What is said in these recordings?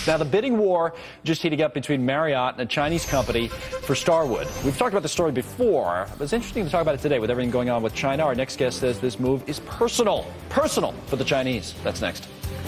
Now, the bidding war just heating up between Marriott and a Chinese company for Starwood. We've talked about the story before, but it's interesting to talk about it today with everything going on with China. Our next guest says this move is personal for the Chinese. That's next.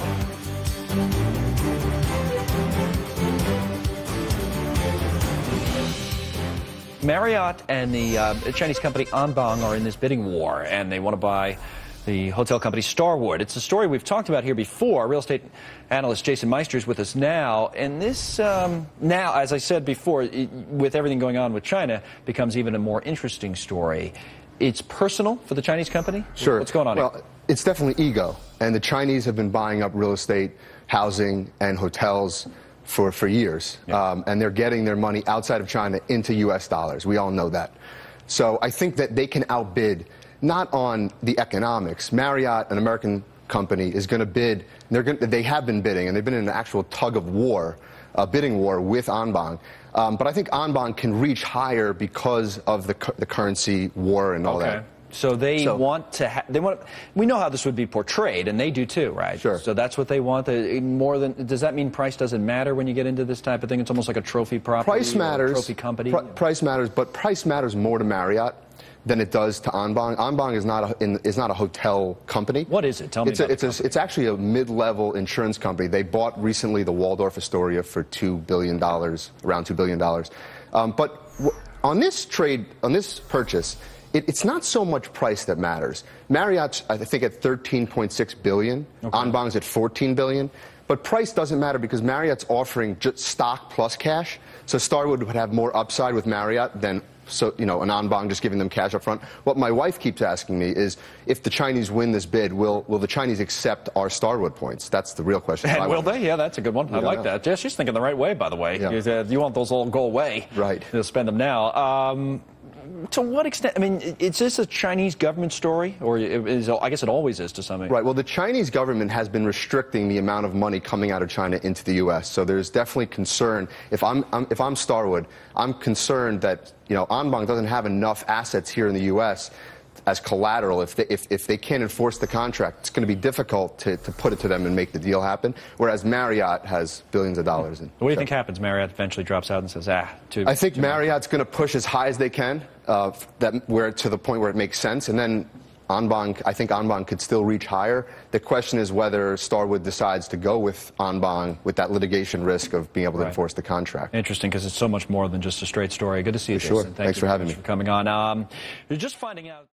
Marriott and the Chinese company Anbang are in this bidding war, and they want to buy the hotel company Starwood. It's a story we've talked about here before. Real estate analyst Jason Meister is with us now. And this, now, as I said before, with everything going on with China, becomes even a more interesting story. It's personal for the Chinese company? Sure. What's going on here? Well, it's definitely ego. And the Chinese have been buying up real estate, housing, and hotels for years. Yeah. And they're getting their money outside of China into U.S. dollars. We all know that. So I think that they can outbid, not on the economics. Marriott, an American company, is going to bid. They have been bidding, and they've been in an actual tug of war, a bidding war with Anbang. But I think Anbang can reach higher because of the currency war and all that. So they want to. We know how this would be portrayed, and they do too, right? Sure. So that's what they want. More than. Does that mean price doesn't matter when you get into this type of thing? It's almost like a trophy property. Price matters. Or a trophy company. Price matters, but price matters more to Marriott than it does to Anbang. Anbang is not a hotel company. What is it? Tell me about it. It's actually a mid-level insurance company. They bought recently the Waldorf Astoria for $2 billion, around $2 billion. But on this trade, on this purchase, it's not so much price that matters. Marriott's, I think, at $13.6 billion. Okay. Anbang's at $14 billion. But price doesn't matter because Marriott's offering just stock plus cash. So Starwood would have more upside with Marriott than an Anbang just giving them cash up front. What my wife keeps asking me is, if the Chinese win this bid, will the Chinese accept our Starwood points? That's the real question. And will they? Yeah, that's a good one. I like that. Yeah, she's thinking the right way, by the way. Yeah. You want those all go away. Right. They'll spend them now. To what extent? I mean, is this a Chinese government story, or I guess it always is to some extent? Right. Well, the Chinese government has been restricting the amount of money coming out of China into the U.S. So there's definitely concern. If I'm Starwood, I'm concerned that Anbang doesn't have enough assets here in the U.S. as collateral. If they can't enforce the contract, it's going to be difficult to put it to them and make the deal happen. Whereas Marriott has billions of dollars. What do you think happens? Marriott eventually drops out and says, I think Marriott's going to push as high as they can, to the point where it makes sense, and then I think Anbang could still reach higher. The question is whether Starwood decides to go with Anbang with that litigation risk of being able to enforce the contract. Interesting, because it's so much more than just a straight story. Good to see you, Jason. Thanks for having me. For coming on. You're just finding out.